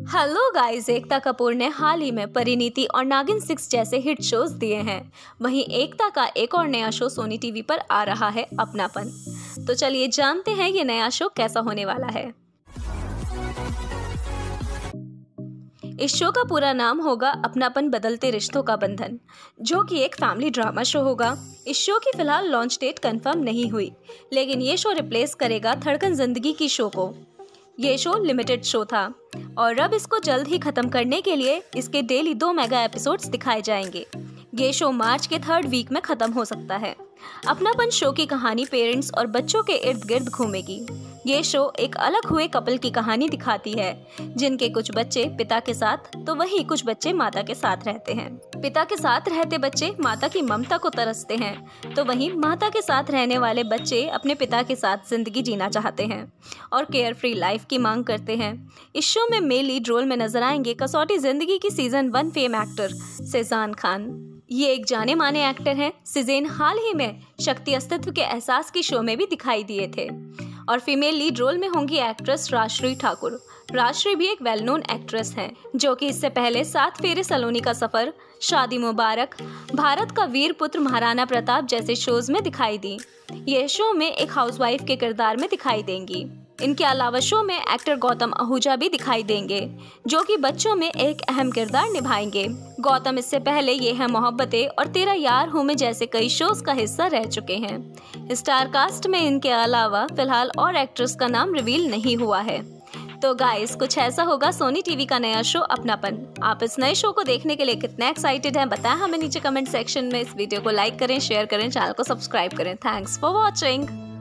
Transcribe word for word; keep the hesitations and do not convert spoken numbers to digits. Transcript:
Hello guys, Ekta Kapoor ने हाल ही में परिणीति और नागिन सिक्स जैसे हिट शोज दिए हैं। वहीं एकता का एक और नया शो सोनी टीवी पर आ रहा है, अपनापन। तो चलिए जानते हैं ये नया शो कैसा होने वाला है। इस शो का पूरा नाम होगा अपनापन बदलते रिश्तों का बंधन, जो कि एक फैमिली ड्रामा शो होगा। इस शो की फिलहाल लॉन्च डेट कंफर्म नहीं हुई, लेकिन ये शो रिप्लेस करेगा धड़कन जिंदगी की शो को। ये शो लिमिटेड शो था और अब इसको जल्द ही खत्म करने के लिए इसके डेली दो मेगा एपिसोड्स दिखाए जाएंगे। ये शो मार्च के थर्ड वीक में खत्म हो सकता है। अपनापन शो की कहानी पेरेंट्स और बच्चों के इर्द गिर्द घूमेगी। ये शो एक अलग हुए कपल की कहानी दिखाती है, जिनके कुछ बच्चे पिता के साथ तो वहीं कुछ बच्चे माता के साथ रहते हैं। पिता के साथ रहते बच्चे माता की ममता को तरसते हैं, तो वहीं माता के साथ रहने वाले बच्चे अपने पिता के साथ जिंदगी जीना चाहते हैं और केयर फ्री लाइफ की मांग करते हैं। इस शो में मेन लीड रोल में नजर आएंगे Kasautii Zindagii Kay season one fame actor Cezanne Khan. ये एक जाने माने एक्टर हैं। सिजेन हाल ही में शक्ति अस्तित्व के एहसास की शो में भी दिखाई दिए थे और फीमेल लीड रोल में होंगी एक्ट्रेस राजश्री ठाकुर। राजश्री भी एक वेल नोन एक्ट्रेस हैं, जो कि इससे पहले सात फेरे सलोनी का सफर, शादी मुबारक, भारत का वीर पुत्र महाराणा प्रताप जैसे शोज में दिखाई दी। ये शो में एक हाउसवाइफ के किरदार में दिखाई देंगी। इनके अलावा शो में एक्टर गौतम आहूजा भी दिखाई देंगे, जो कि बच्चों में एक अहम किरदार निभाएंगे। गौतम इससे पहले ये है मोहब्बतें और तेरा यार हूँ में जैसे कई शोज का हिस्सा रह चुके हैं। स्टार कास्ट में इनके अलावा फिलहाल और एक्ट्रेस का नाम रिवील नहीं हुआ है। तो गाइस, कुछ ऐसा होगा सोनी टीवी का नया शो अपनापन। आप इस नए शो को देखने के लिए कितने एक्साइटेड हैं बताएं हमें नीचे कमेंट सेक्शन में। इस वीडियो को लाइक करें, शेयर करें, चैनल को सब्सक्राइब करें। Thanks for watching.